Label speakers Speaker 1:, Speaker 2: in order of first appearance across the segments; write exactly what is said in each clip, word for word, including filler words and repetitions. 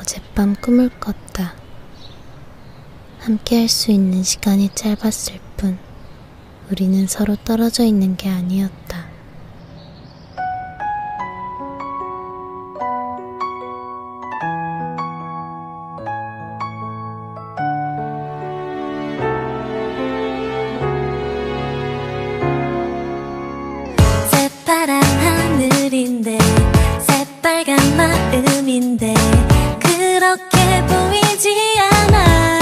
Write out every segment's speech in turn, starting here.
Speaker 1: 어젯밤 꿈을 꿨다. 함께 할 수 있는 시간이 짧았을 뿐 우리는 서로 떨어져 있는 게 아니었다.
Speaker 2: 새파란 하늘인데 새빨간 마음인데 그렇게 보이지 않아.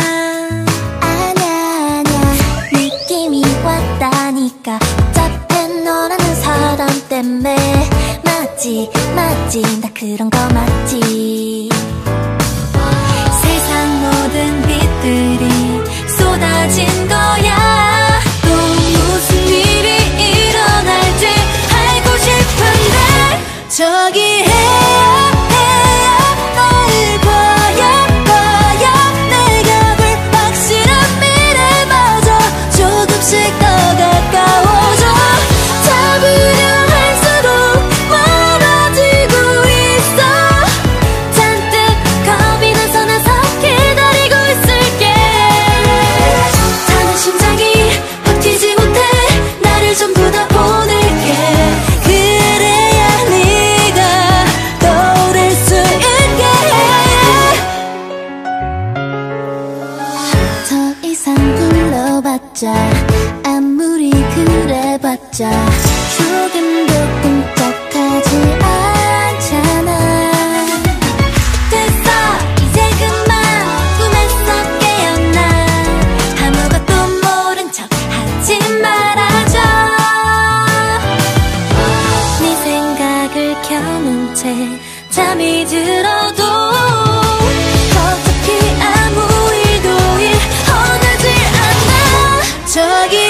Speaker 2: 아냐 아냐 느낌이 왔다니까. 복잡해 너라는 사람 때문에. 맞지 맞지 나 그런 거 맞지. 세상 모든 빛들이 쏟아진 거야. 또 무슨 일이 일어날지 알고 싶은데. 저기 해요 해요 날 봐요 봐요. 내가 볼 확실한 미래마저 조금씩 더 가까워져. 잡으려 할수록 멀어지고 있어. 잔뜩 겁이 나서 나서 기다리고 있을게. 타는 심장이 버티지 못해 나를 전부 다 보낼게. 그래야 네가 떠오를 수 있게. 더 이상 불러봤자 아무리 그래봤자 조금도 꿈쩍하지 않잖아. 됐어 이제 그만 꿈에서 깨어나. 아무것도 모른 척 하지 말아줘. 네 생각을 켜놓은 채 잠이 들어도 어차피 아무 일도 일어나지 않아. 저기